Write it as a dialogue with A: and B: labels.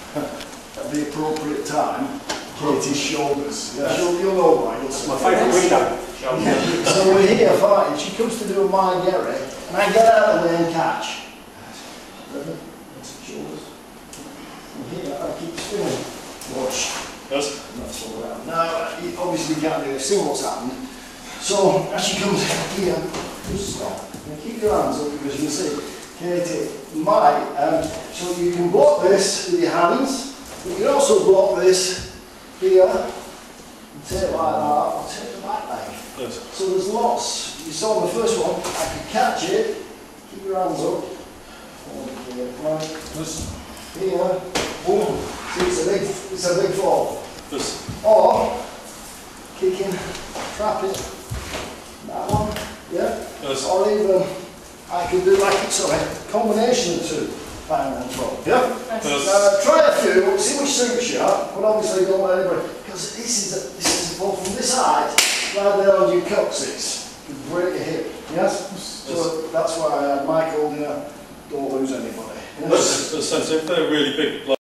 A: at the appropriate time, Katy's shoulders. Yeah. You'll know why.
B: That's my favourite window.
A: Yeah. So we're here fighting. She comes to do a Mae Geri, and I get out of the way and catch. Shoulders. And here I keep spinning. Watch.
B: Yes.
A: That's all around. Now, you obviously can't do this. See what's happened. So as she comes here, just stop. And keep your hands up because you can see Katy might. So you can block this with your hands. You can also block this here. And take it like that. Or take the back leg.
B: Yes.
A: So there's lots. You saw the first one. I could catch it. Keep your hands up. Right.
B: Yes.
A: Here. Boom. See, it's a big fall.
B: Yes.
A: Or kicking, trapping. That one, yeah?
B: Yes.
A: Or even, I can do like it's a combination of two, bang and throw, yeah?
B: Yes.
A: Try a few, see which suits you, but obviously don't let anybody, because this is both from this side, right there on your coccyx, you break your hip, yes? So that's why Michael, don't lose anybody. Yes?
B: That's sensitive, if they're really big.